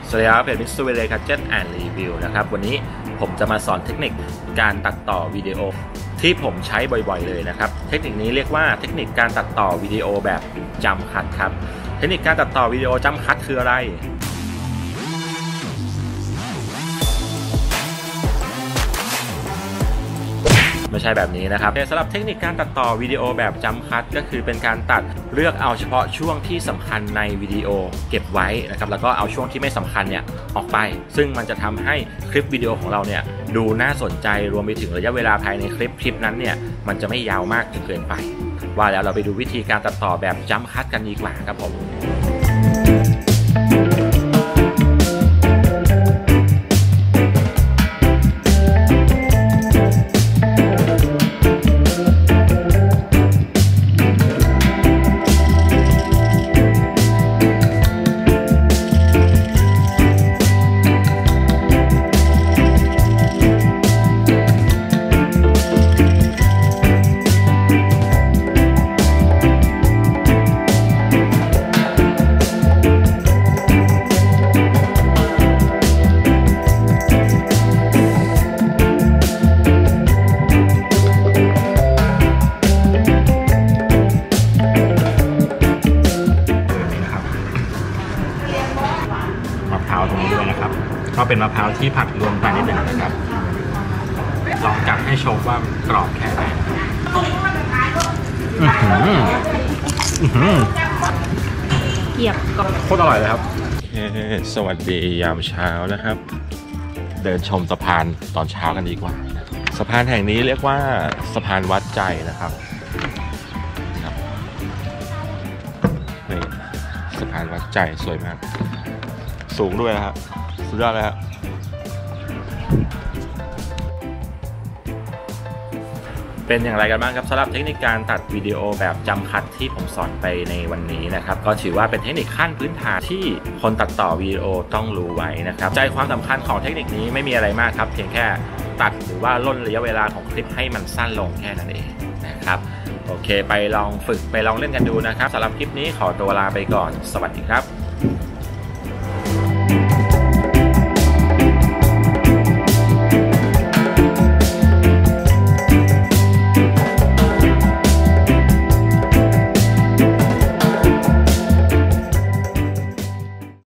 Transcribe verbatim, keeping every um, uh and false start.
สวัสดีครับเพจมิสเตอร์เวเลคัจเจ็ตแอนด์รีวิวนะครับวันนี้ผมจะมาสอนเทคนิคการตัดต่อวิดีโอที่ผมใช้บ่อยๆเลยนะครับเทคนิคนี้เรียกว่าเทคนิคการตัดต่อวิดีโอแบบจัมป์คัทครับเทคนิคการตัดต่อวิดีโอจัมป์คัทคืออะไรไม่ใช่แบบนี้นะครับสำหรับเทคนิคการตัดต่อวิดีโอแบบจัมป์คัทก็คือเป็นการตัดเลือกเอาเฉพาะช่วงที่สำคัญในวิดีโอเก็บไว้นะครับแล้วก็เอาช่วงที่ไม่สำคัญเนี่ยออกไปซึ่งมันจะทำให้คลิปวิดีโอของเราเนี่ยดูน่าสนใจรวมไปถึงระยะเวลาภายในคลิปคลิปนั้นเนี่ยมันจะไม่ยาวมากจนเกินไปว่าแล้วเราไปดูวิธีการตัดต่อแบบจัมป์คัทกันดีกว่าครับผมมะพร้าวตรงนี้ด้วยนะครับก็เป็นมะพร้าวที่ผัดรวมกันนิดหนึ่งนะครับลองกัดให้ชมว่ากรอบแค่ไหนเกียบกรอบโคตรอร่อยเลยครับสวัสดียามเช้านะครับเดินชมสะพานตอนเช้ากันดีกว่าสะพานแห่งนี้เรียกว่าสะพานวัดใจนะครับนี่สะพานวัดใจสวยมากสูงด้วยนะครับสุดยอดเลยครับเป็นอย่างไรกันบ้างครับสำหรับเทคนิคการตัดวิดีโอแบบจัมป์คัทที่ผมสอนไปในวันนี้นะครับก็ถือว่าเป็นเทคนิคขั้นพื้นฐานที่คนตัดต่อวิดีโอต้องรู้ไว้นะครับใจความสำคัญของเทคนิคนี้ไม่มีอะไรมากครับเพียงแค่ตัดหรือว่าล่นระยะเวลาของคลิปให้มันสั้นลงแค่นั้นเองนะครับโอเคไปลองฝึกไปลองเล่นกันดูนะครับสำหรับคลิปนี้ขอตัวลาไปก่อนสวัสดีครับ